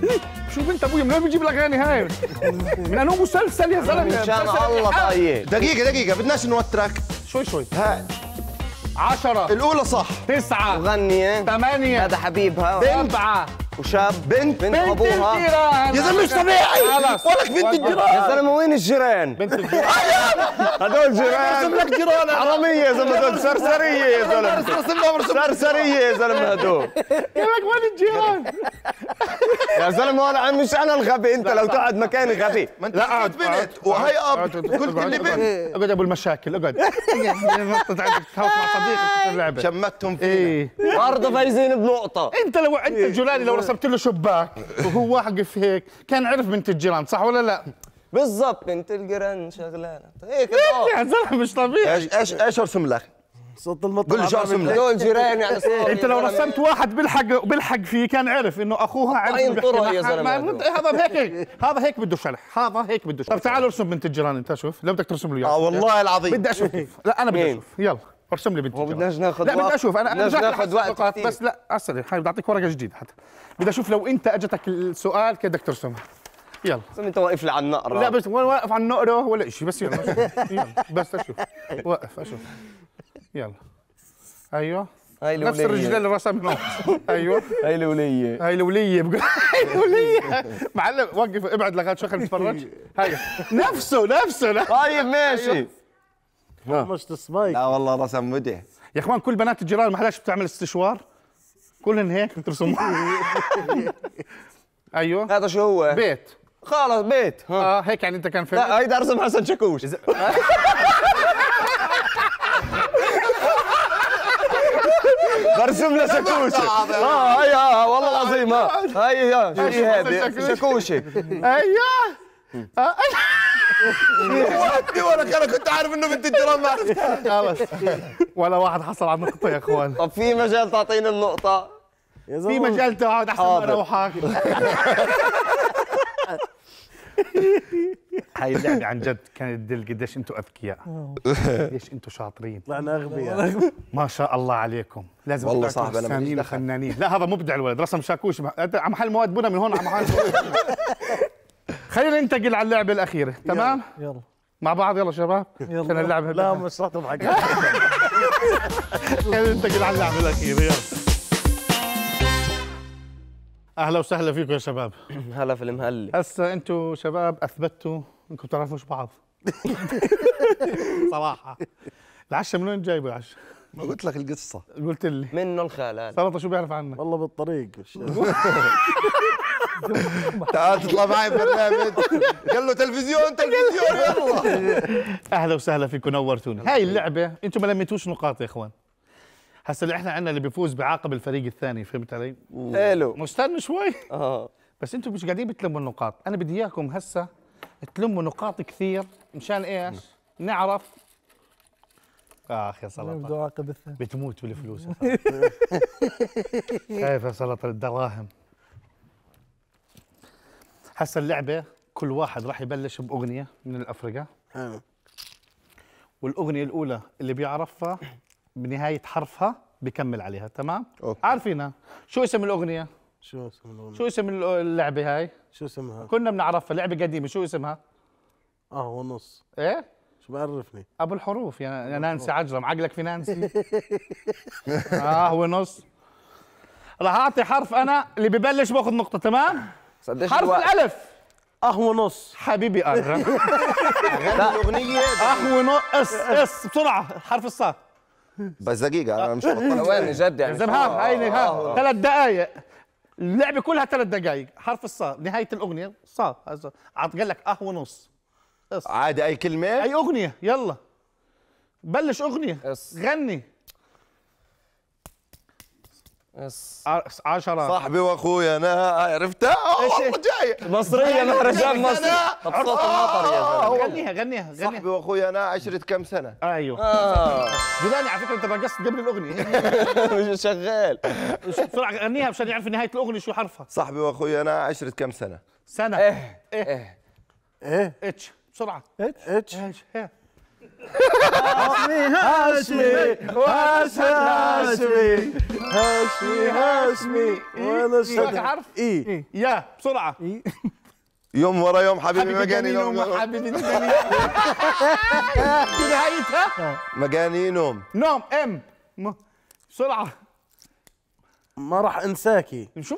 شوف انت ابوي من وين بتجيب الاغاني هاي؟ من انه مسلسل يا زلمه. ان شاء الله. طيب دقيقة دقيقة بدناش نوترك. شوي شوي. ها عشرة الأولى صح. تسعة مغنية ثمانية هذا حبيبها سبعة وشاب بنت بنت ابوها. يا زلمة مش طبيعي. ولك بنت الجيران. يا زلمه وين الجيران؟ بنت الجيران. هدول جيران. لك جيران حرامية يا زلمه، هدول سرسرية يا زلمه. سرسرية يا زلمه هدول. يقول لك وين الجيران؟ يا زلمه انا مش انا الغبي، انت لو تقعد مكاني غبي. ما انت قلت بنت وهي اب قلت لي بنت. اقعد ابو المشاكل اقعد. تهوت مع صديقك اللعبه. شمتهم فينا. ايه برضه فايزين بنقطة. انت لو انت الجولاني لو رسمت له شباك وهو واقف هيك كان عرف بنت الجيران صح ولا لا؟ بالضبط بنت الجيران شغلانة هيك. يا زلمه مش طبيعي. ايش ايش ايش ارسم لك؟ صوت المطر. قول لي شو ارسم لك؟ هدول جيران يعني صار. انت لو رسمت واحد بيلحق بيلحق فيه كان عرف انه اخوها عرف طين إنه بيحكي طرق يا معها. زلمة ما- هدول. هذا هيك هذا هيك بده شرح، هذا هيك بده شرح. طب تعال ارسم بنت الجيران انت شوف لو بدك ترسم له اياها. اه والله العظيم. بدي اشوف كيف. لا انا بدي مين؟ اشوف يلا ارسم لي بنت هو الجيران. بدناش ناخذ لا وقت. بدي اشوف انا انا بدناش بدي ناخذ وقت نقاط كتير. بس لا اسال بدي اعطيك ورقه جديده حتى بدي اشوف لو انت اجتك السؤال كيف بدك ترسمها. يلا زلمة انت واقف لي على النقرة. لا بس ولا واقف على النقره ولا شيء بس يلا أشوف. يلا بس اشوف واقف اشوف يلا ايوه هاي نفس الولية. الرجلين اللي رسمناهم ايوه هاي الولية. هاي الوليه بقول هاي الوليه معلم وقف ابعد لغايه شو خلينا نتفرج هاي نفسه نفسه طيب ماشي. مش تصبايك. لا والله رسم مدح. يا اخوان كل بنات الجيران ما حداش بتعمل استشوار كلهن هيك بترسموا ايوه هذا شو هو؟ بيت خلص بيت. ها. اه هيك يعني انت كان فهمت لا هيدا ارسم حسن شاكوش. برسم له شاكوشه. اه هي اه والله العظيم ها هي ها شو هذه شاكوشه. ايوه آه، ودي ولك انا كنت عارف انه بنت الجيران ما عرفتها. خلص ولا واحد حصل على النقطه يا اخوان. طب في مجال تعطيني النقطة؟ يا في زلمه مجال تقعد احسن ما انا وحاكي. هاي اللعبه عن جد كانت تدل قديش انتم اذكياء قديش انتم شاطرين طلعنا اغبياء. ما شاء الله عليكم. لازم والله تطلعوا صاحبي أنا ماليش فنانين دخل. فنانين. لا هذا مبدع الولد رسم شاكوش على محل مواد بنا من هون على محل. خلينا ننتقل على اللعبه الاخيره تمام يلا مع بعض يلا شباب عشان اللعبه لا مش راح تضحك. خلينا ننتقل على اللعبه الاخيره يلا. اهلا وسهلا فيكم يا شباب. هلا في المهلي. هسه انتم شباب اثبتوا انكم بتعرفوش بعض. صراحه العشاء من وين جايبه العشاء؟ ما قلت لك القصة. قلت لي منه الخلال. سلطه شو بيعرف عنك؟ والله بالطريق. تعال تطلع معي برنامج. قال له تلفزيون تلفزيون يلا. اهلا وسهلا فيكم نورتوني. هاي اللعبه انتم ما لميتوش نقاط يا اخوان. هسه اللي احنا عندنا اللي بيفوز بعاقب الفريق الثاني فهمت علي؟ حلو. مستنى شوي اه بس انتم مش قاعدين بتلموا النقاط، انا بدي اياكم هسه تلموا نقاط كثير مشان ايش؟ نعرف اخ يا سلطه بدو عاقب الثاني. بتموت بالفلوس. كيف يا سلطه الدراهم. هسه اللعبه كل واحد راح يبلش باغنيه من الافرقه والاغنيه الاولى اللي بيعرفها بنهايه حرفها بكمل عليها تمام؟ أوكي. عارفينها شو اسم الاغنيه؟ شو اسم الأغنية؟ شو اسم اللعبه هاي؟ شو اسمها؟ كنا بنعرفها لعبه قديمه شو اسمها؟ اه ونص. ايه؟ شو بعرفني؟ ابو الحروف يا يا نانسي عجرم عقلك في نانسي. اه هو نص. راح اعطي حرف انا اللي ببلش باخذ نقطه تمام؟ صدقني حرف الالف. اه ونص. حبيبي اغرى. الاغنية اخ ونص اس اس بسرعه حرف الصاد. بس دقيقة انا مش بطلع. وين جد يعني. زين ها هاي ها ثلاث دقائق اللعبه كلها ثلاث دقائق حرف الصاد نهايه الاغنيه صاد قال لك اه ونص اس. عادي اي كلمة. اي اغنيه يلا بلش اغنيه اس. غني. اس. عشرة صاحبي واخويا انا عرفتها. إيش- والله جاي. مصرية مهرجان مصر. طب صوت المطر يا زلمة. غنيها غنيها غنيها صاحبي واخويا انا عشرة كم سنة. ايوه اه جولاني على فكره انت رقصت قبل الاغنيه. مش شغال. بسرعه غنيها مشان يعرف نهايه الاغنيه شو حرفها. صاحبي واخويا انا عشرة كم سنة. سنه ايه ايه ايه اتش بسرعه اتش. اتش ها. هاشمي هاشمي هاشمي هاشمي هاشمي وانا شو شد عارف؟ اي يا بسرعة. يوم ورا يوم حبيبي حبيبي مجانينهم نوم حبيبي نوم نهايتها مجانينهم. نوم ام م- بسرعة. ما راح انساكي. شو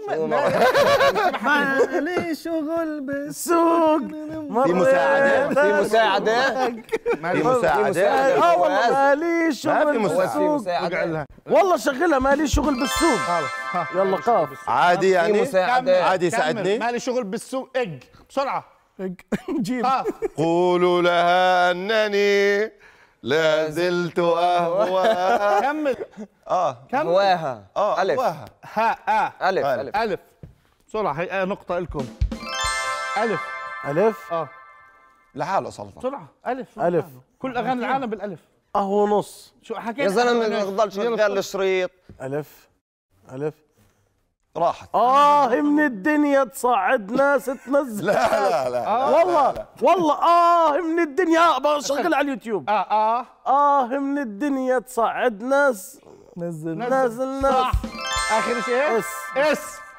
مالي شغل بالسوق في مساعدة في مساعدة في مساعدة اه والله مالي ما شغل في مساعدة. في بالسوق مساعدة والله شغلها مالي شغل بالسوق. يلا قاف. عادي في يعني مساعدة عادي يساعدني. مالي شغل بالسوق اج بسرعة. جيب قاف. قولوا لها أنني لا زلت أهوى. كمل. اه كمل. هواها اه ألف أهواها. ها اه ألف ألف. ألف ألف. بسرعة هي آه نقطة لكم. ألف. الف اه لحاله سلطة. بسرعة. ألف. الف كل أغاني العالم بالألف. قهوه نص. شو حكيت؟ يا زلمة ما تفضل شغال الشريط. الف الف راحت. اه من الدنيا تصعد ناس تنزل. لا لا لا والله والله اه من الدنيا بشغل على اليوتيوب. اه اه اه من الدنيا تصعد ناس نزل نازل ناس. صح. آخر شيء اس اس.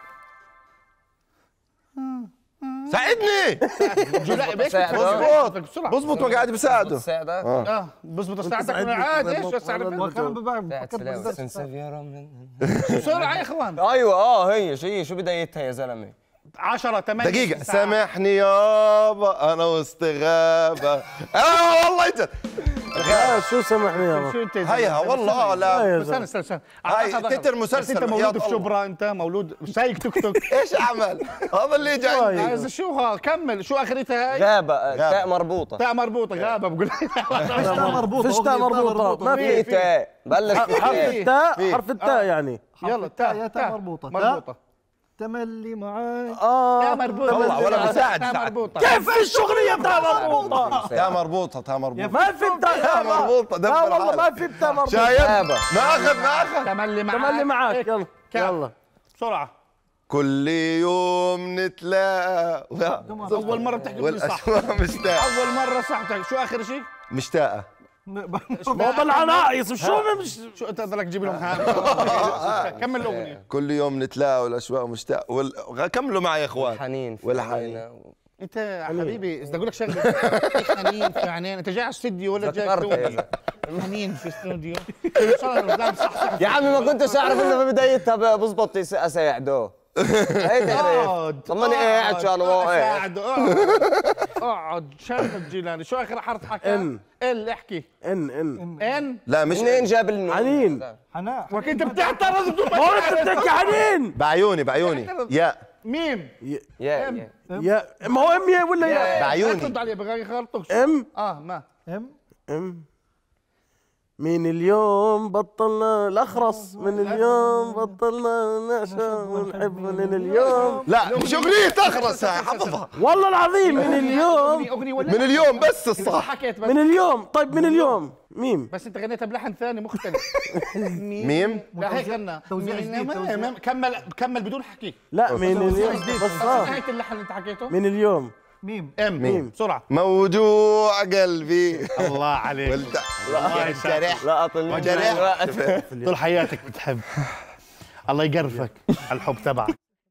ساعدني. لا بيك بظبط بسرعة. بظبط وقاعد بساعده. مساعدة اه بظبط ساعتك عادي. ايش بساعدك بسرعة يا اخوان. ايوه اه هي شو هي شو بدايتها يا زلمة؟ عشرة ثمانية دقيقة سامحني يابا أنا وسط غابة. آه والله جد. آه شو سامحني يا شو انت هيها والله لا. استنى استنى استنى هاي أخذ- تتر مسلسل انت حياة مولود في الله. شبرا. انت مولود سايق توك توك. ايش اعمل؟ هذا اللي جاي عندي. عايز شو ها كمل. شو اخرتها هاي؟ غابة تاء مربوطة. تاء مربوطة. غابة بقول. مربوطه فيش تاء مربوطة ما في في تاء بلش حرف بتاء. التاء حرف التاء يعني. يلا تاء تاء تاء مربوطة. مربوطة. تملي معاي. اه تاء مربوطة. والله ولا مساعد تاء ساعد. مربوطة. كيف الشغلية تاء مربوطة؟ تا مربوطة تا مربوطة. ما في التاء تاء مربوطة لا دبر والله ما حالك. في التاء مربوطة. شايف؟ غابة. ما اخذ ما اخذ. تملي معاك. تملي معاك هيك. يلا كام. يلا بسرعة. كل يوم نتلاقى. أول مرة بتحكي لي صح. والاشواق مشتاقة. أول مرة صح. شو آخر شيء؟ مشتاقة. ما طلع ناقص شو مش شو انت بدك تجيب لهم هذا؟ كمل الاغنيه. كل يوم نتلاقى والاشواق مشتاقة. وال... كملوا معي يا اخوان. حنين في والحنين. عينينا. انت يا حبيبي بدي اقول لك شغله. في حنين في عينين. انت جاي على الاستديو ولا جاي ذكرت يا تقول حنين في الاستوديو؟ صح يا عمي ما كنتش اعرف انه في بدايتها بزبط يس- اساعده. هيك عرفت. طب ماني قاعد شو انا واقف. قاعد اقعد اقعد شرف جيلاني. شو اخر حرف حكى؟ إن. ال احكي. ان ان ان. لا مش منين جاب النون؟ حنين. حنان. وكنت بتعترض بدون ما ما انت تعرف. بتحكي حنين. بعيوني بعيوني يا ميم. يا يا يا ما هو ام يا ولا يا بعيوني. ترد عليه بغير يخلطك. ام اه ما ام ام من اليوم بطلنا الاخرس من اليوم بطلنا نعشق ونحب من اليوم لا مش اغنية اخرس هاي حفظها. والله العظيم من اليوم اغنيه ولا من اليوم بس الصح. حكيت بس. من اليوم طيب من اليوم ميم بس انت غنيتها بلحن ثاني مختلف. ميم. لا هيك غنى. توزيع جديد، توزيع. مم- كمل كمل بدون حكي. لا من اليوم بس صار نهاية اللحن اللي انت حكيته. من اليوم ميم. ام ميم. بسرعة. موجوع قلبي. الله عليك. والت... الله يسعدك. لا اطل جريح. طول حياتك بتحب. الله يقرفك على الحب تبعك.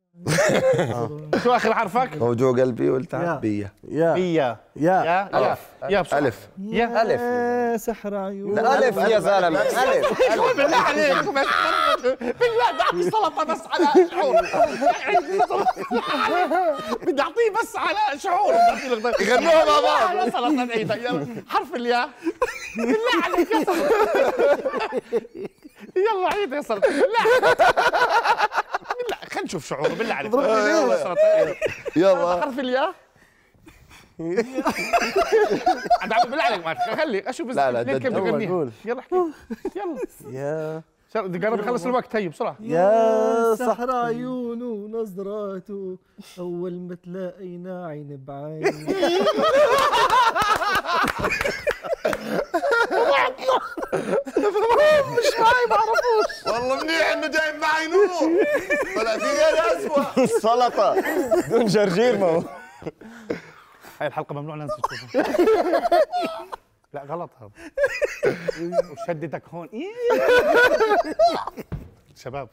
شو اخر حرفك؟ موجوع قلبي والتعب بيا. يا يا يا يا يا يا بسرعة. ألف. يا الف يا سحر عيون. الف يا زلمه الف بالله عليك بس بالله بدي اعطي سلطة بس على شعور. بدي اعطيه بس على شعور. بدي اعطيه يغنوها مع بعض. يا سلطة عيدة. يلا حرف الياء. بالله عليك يا سلطة. يلا عيد يا سلطة بالله. بالله خلينا نشوف شعوره بالله عليك. يلا سلطة. يلا حرف الياء. عاد بالله عليك ما خلي اشوف بس لا، لا، ليك جد. كيف يلا تغني. قول. يلا احكي. يلا يا بدي قرب يخلص الوقت. هي بسرعة. يا صح سحر عيونه ونظراته أول ما تلاقينا عين بعين. والله منيح انه جايب معي نور. طلع في غير اسوء. سلطه دون جرجير ما هو هاي الحلقة ممنوع ننزل تشوفها. لا غلط هذا. وشدتك هون. شباب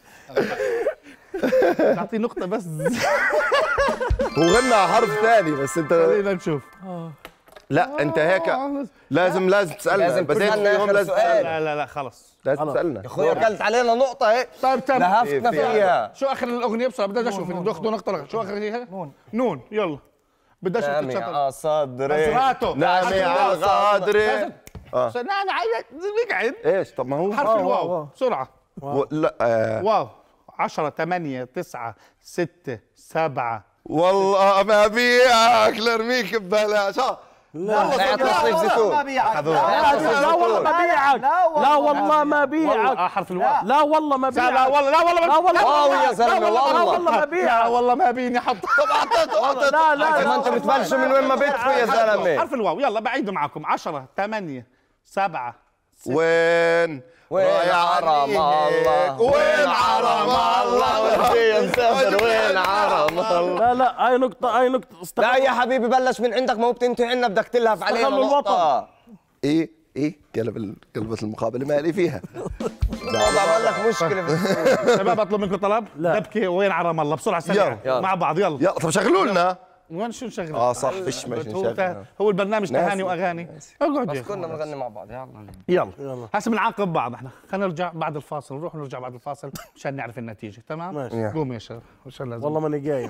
تعطي نقطة بس. هو غنى حرف ثاني بس انت خلينا نشوف. لا انت هيك لازم لازم تسالنا لازم بديت تسألنا فيهم آخر لازم سؤال. تسالنا لا لا لا خلص. لازم تسالنا يا اخوي اكلت علينا نقطة هيك طيب تم. لهفتنا فيها. شو اخر الاغنية بسرعة بدي اشوف بدي اخذوا نقطة. شو اخر نون نون يلا بدي اشوف نامي تتشطر. على صدري نزراته نامي على الغادري اه نعم عايز بيقعد. ايش طب ما هو حرف الواو بسرعة. و... لا آه. واو عشرة ثمانية تسعة ستة سبعة. والله ما بيعك لارميك ببلاش ها لا تصريف زيتون ما بيعك لا والله ما بيعك لا والله ما بيعك اه حرف الواو. لا والله ما بيعك لا والله لا والله لا والله واو يا زلمة لا والله والله ما لا بيعك والله ما بيني حط. لا لا ما انت بتبلشوا من وين ما بدكم يا زلمة. حرف الواو يلا بعيده معكم. عشرة ثمانية سبعة وين وين عرم الله وين عرم الله ودي مسافر وين عرم الله. لا لا هاي نقطة هاي نقطة لا استغل يا حبيبي بلش من عندك ما هو بتنتهي عنا بدك تلهف علينا استغلوا نقطة. ايه ايه قلب ال- قلبت المقابله مالي فيها. والله عمل لك مشكلة في السوق. شباب اطلب منكم طلب. لا. دبكه وين عرم الله بسرعه سريعه يلا. مع بعض يلا. يلا طب شغلوا لنا. وين شو نشغل؟ اه صح فيش ماشي هو نشغل. هو البرنامج ناسي. تهاني واغاني. اقعد بس يا كنا بنغني مع بعض يلا. يلا يلا. هسه بنعاقب بعض احنا. خلينا نرجع بعد الفاصل نروح نرجع بعد الفاصل مشان نعرف النتيجه تمام؟ ماشي. قوم يا شباب مشان لازم. والله ماني جاي.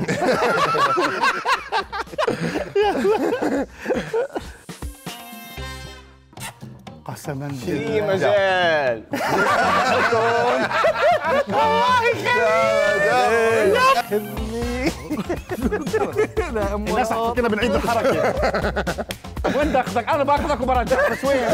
قسما في بالله مجال. الناس حكينا بنعيد الحركه. وين باخذك؟ انا باخذك وبرجعك بس وين؟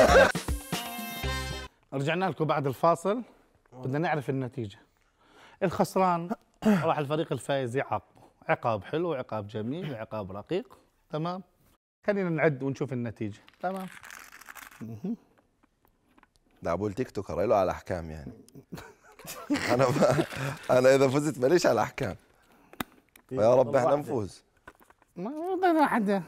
رجعنا لكم بعد الفاصل بدنا نعرف النتيجه. الخسران راح الفريق الفائز يعاقبه عقاب حلو عقاب جميل عقاب رقيق تمام. خلينا نعد ونشوف النتيجه تمام. ده ابو التيك توكر له على احكام يعني. انا ب... انا اذا فزت ماليش على احكام. يا رب احنا نفوز. ما بدنا حدا.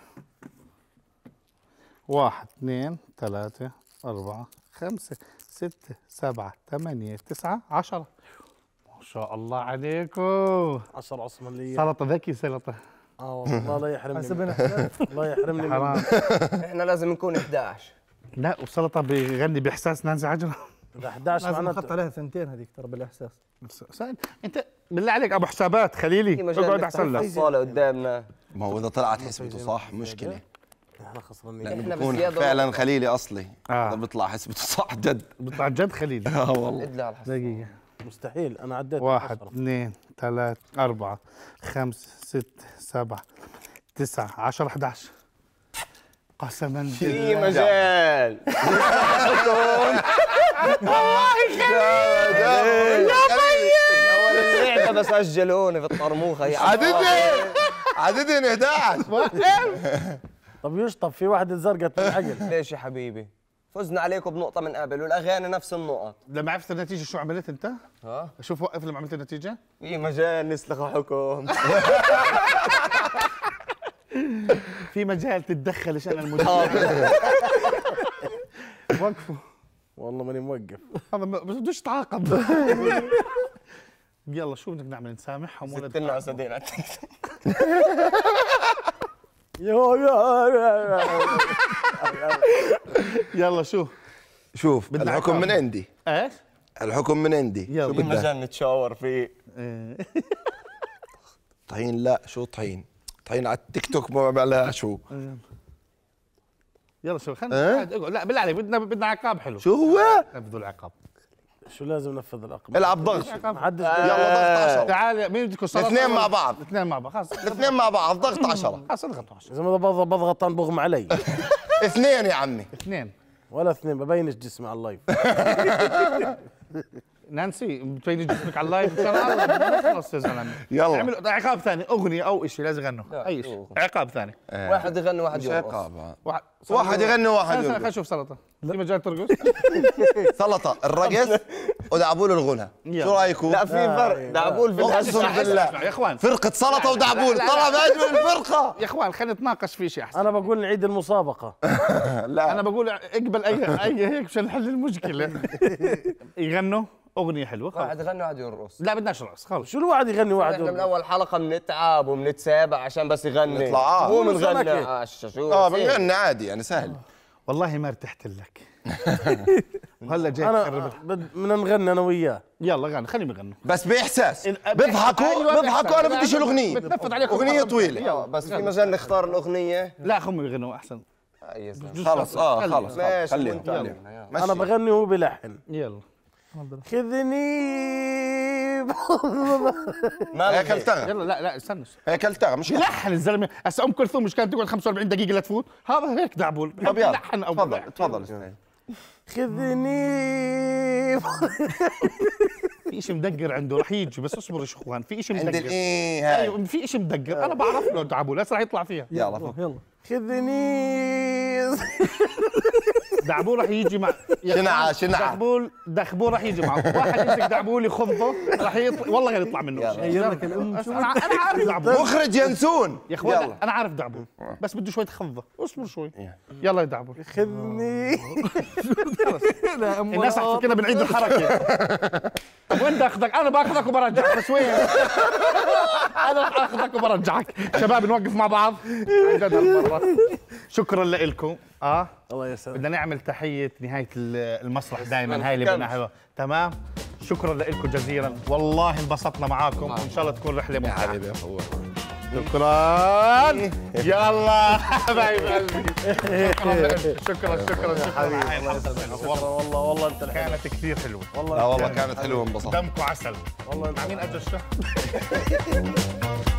واحد اثنين ثلاثة أربعة خمسة ستة سبعة ثمانية تسعة عشرة. ما شاء الله عليكم. عشر عثمانية. سلطة ذكي سلطة. اه والله الله يحرمني. حسبنا الله يحرمني منك. حرام. احنا لازم نكون إحدى عشر. لا وسلطة بيغني بإحساس نانسي عجرة. إذا أحد عشر لازم نحط معناته عليها ثنتين هذيك ترى بالاحساس. سائل. انت بالله عليك ابو حسابات خليلي اقعد احسن لك. الصالة قدامنا. ما هو اذا طلعت حسبته صح مشكله. احنا خسرانين. لانه إحنا بيكون بزيادة فعلا نقطة. خليلي اصلي. آه. اذا بيطلع حسبته صح جد. بيطلع جد خليلي. اه والله. ادلي على الحساب. دقيقة. مستحيل انا عديت واحد عشرة. اثنين ثلاثة أربعة خمسة ستة سبعة تسعة عشرة أحد عشر. قسما في بالله. مجال. اول اللعبة بس سجلوني في الطرموخة يا عددني عددني احد عشر. طب يشطب في واحد زرقت بالعقل. ليش يا حبيبي؟ فزنا عليكم بنقطة من قبل والاغاني نفس النقط. لما عرفت النتيجة شو عملت انت؟ ها؟ شوف وقف لما عملت النتيجة. في مجال نسلخ حكم. في مجال تتدخلش انا المدير. وقفوا. والله ماني موقف. هذا ما بس بدوش تعاقب. يلا شو بدك نعمل نسامحهم ولا ستنا اسدين على التيك توك. يو يو يلا شو شوف بدنا الحكم عقاب. من عندي. ايش؟ الحكم من عندي. يلا. شو في بدك؟ مجال نتشاور فيه. طحين لا شو طحين؟ طحين على التيك توك ما بعملها شو؟ يلا شو خلينا قاعد اقعد لا بالله عليك بدنا بدنا عقاب حلو. شو هو؟ نفذوا العقاب. شو لازم نفذ العقد؟ العب ضغط. محدش يلا ضغط عشرة. تعال مين بدكم سلطة؟ الاثنين مع بعض. الاثنين مع بعض خلاص الاثنين مع بعض ضغط عشرة. خلاص اضغطوا عشرة. اذا ما بضغط بضغط انا بغمى علي. اثنين يا عمي. اثنين. ولا اثنين ببينش جسمي على اللايف. نانسي بتبين جسمك على اللايف ان شاء الله. خلص يا زلمه. يلا. اعملوا عقاب ثاني اغنيه او شيء لازم يغنوا اي شيء. عقاب ثاني. واحد يغني واحد مش يرقص. عقاب. واحد واحد يغني واحد خلينا يرقص. نشوف سلطه. في مجال ترقص؟ سلطة الرقص ودعبول الغنى، شو رايكم؟ لا في فرق، دعبول في اقسم بالله يا اخوان فرقة سلطة ودعبول طلع باجمل الفرقة. يا اخوان خلينا نتناقش في شيء احسن. انا بقول نعيد المسابقه. لا انا بقول اقبل اي اي هيك مشان نحل المشكله. يغنوا اغنيه حلوه خلص. واحد يغني واحد يرقص. لا بدناش رقص خلص. شو الواحد يغني واحد احنا من يرقص؟ اول حلقه بنتعب وبنتسابق عشان بس يغني. نطلع، آه. مو مو بنغني سمكة. اه شو اه بنغني عادي يعني سهل. والله ما ارتحت لك. وهلا جاي انا تخرب. بد- بدنا نغني انا وياه. يلا غني خليهم يغنوا. بس باحساس ال- بيضحكوا أيوة، بيضحكوا انا بإحساس. بديش الاغنيه بتنفذ عليكم. اغنيه طويله. آه، بس في مجال نختار الاغنيه. لا هم يغنوا احسن. آه، يا زلمة. خلص اه خلص خلص ماشي خليها وانت خليها يلا. انا بغني وهو بلحن. يلا خذني هيك التغى يلا لا لا استنى. هيك التغى مش يلحن الزلمه. هسه ام كلثوم مش كانت تقعد خمسة وأربعين دقيقه لتفوت؟ هذا هيك دعبول. طب يلا لحن او تفضل تفضل اسماعيل. خذني. في شيء مدقر عنده رح يجي بس اصبر يا اخوان. في شيء عند مدقر. الايه هاي ايوه في شيء مدقر انا بعرف له دعبول هسه رح يطلع فيها. يلا فوق. يلا خذني. دعبول رح يجي مع شنعة شنعة دعبول دخبول رح يجي معه. واحد يمسك دعبول يخضه رح يطلع والله غير يطلع منه شيء. غير لك الام شو انا انا عارف دعبول مخرج ينسون يا اخوان. يلا. انا عارف دعبول بس بده شويه خضه. اصبر شوي. يلا يا دعبول. خذني. الناس احكي كده بنعيد الحركه. طب وين باخذك؟ انا باخذك وبرجعك بس وين؟ انا رح اخذك وبرجعك. شباب نوقف مع بعض عن جد هالمره. شكرا لكم. اه الله يسلمك. بدنا نعمل تحيه نهايه المسرح دائما هاي اللي بدنا حلوه. تمام. شكرا لكم جزيلا والله انبسطنا معاكم وان شاء الله تكون رحله يا ممتعه. حبيبي يا اخوي شكرا. يلا حبايب قلبي. شكرا شكرا شكرا. والله والله والله انت كانت كثير حلوه. لا والله كانت حلوه انبسطت. دمكم عسل. والله مع مين اجى الشهر؟